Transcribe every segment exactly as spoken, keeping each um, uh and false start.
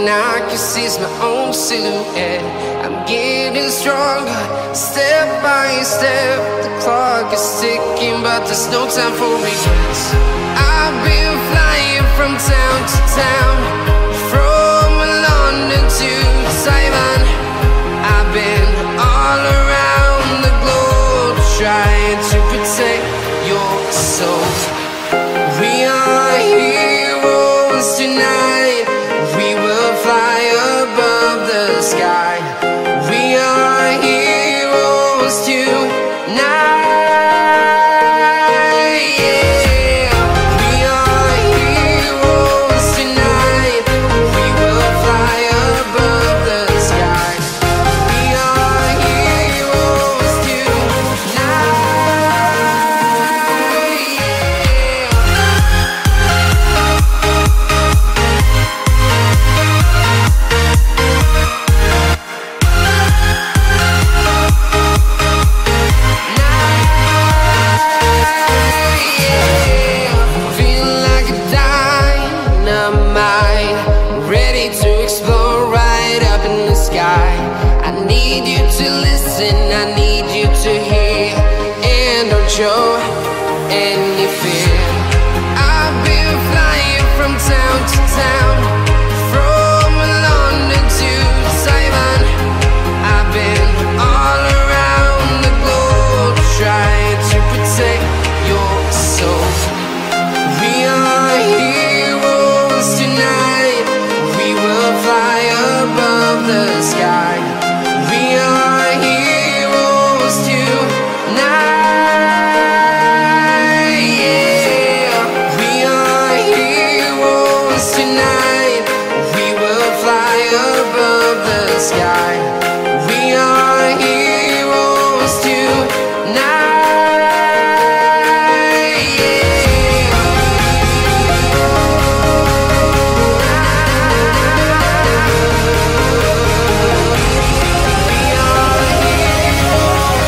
and I can see my own silhouette. I'm getting stronger, step by step. The clock is ticking, but there's no time for regrets. I've been flying from town to town, from London to Taiwan. I've been all around the globe, trying to protect your soul. We are heroes tonight. We will fly above the sky. We are heroes tonight. Show any fear. I've been flying from town to town, from London to Taiwan. I've been all around the globe, trying to protect your soul. We are heroes tonight. We will fly above the sky. We are heroes tonight. Sky. We are heroes tonight. Yeah. We are heroes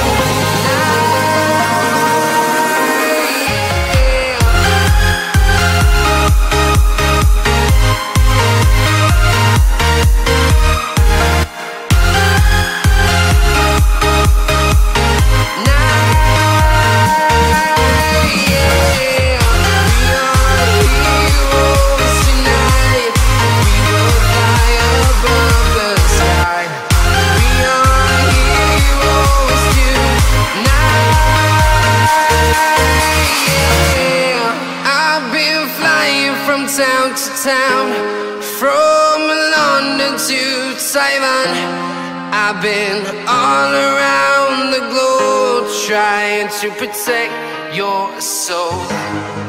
town to town, from London to Taiwan. I've been all around the globe, trying to protect your soul.